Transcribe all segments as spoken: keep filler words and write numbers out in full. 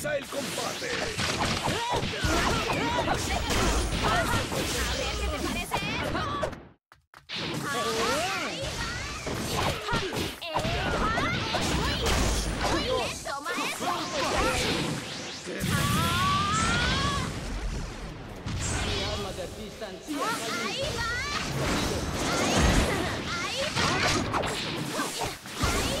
¡Comienza el combate! A ver qué te parece esto. ¡Muy bien! ¡Toma eso! Mi arma de distancia. ¡Ahí va! ¡Ahí va! ¡Ahí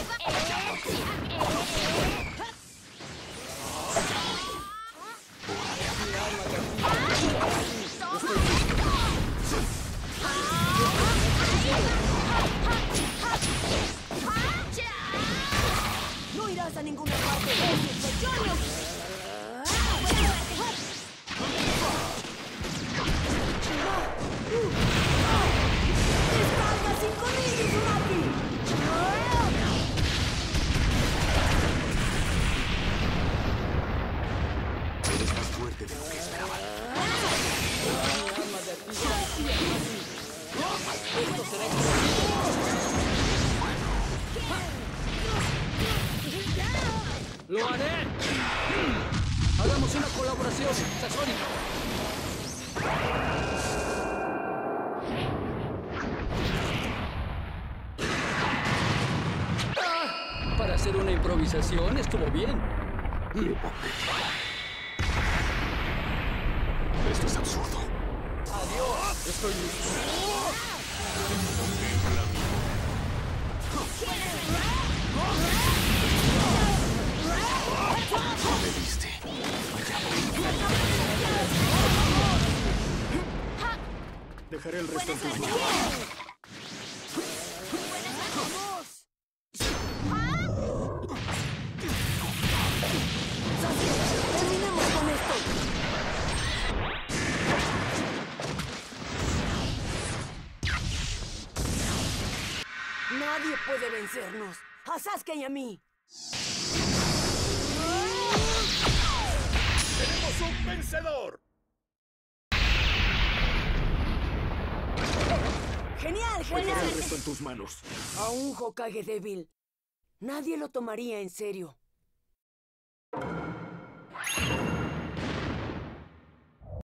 ¡No irás a ninguna parte! ¡Ese soy yo! ¡Descarga cinco mil, Uzumaki! Eres más fuerte de lo que esperaba. Mi arma de distancia. Esto será ¡lo haré! ¡Hagamos una colaboración, Sasori! ¡Ah! Para hacer una improvisación estuvo bien. Esto es absurdo. ¡Adiós! Estoy listo. No me viste. Dejaré el resto en tus manos. ¡Terminemos con esto! Nadie puede vencernos. ¡A Sasuke y a mí! ¡Tenemos un vencedor! ¡Genial, Dejaré genial! el resto en tus manos. A un Hokage débil. Nadie lo tomaría en serio.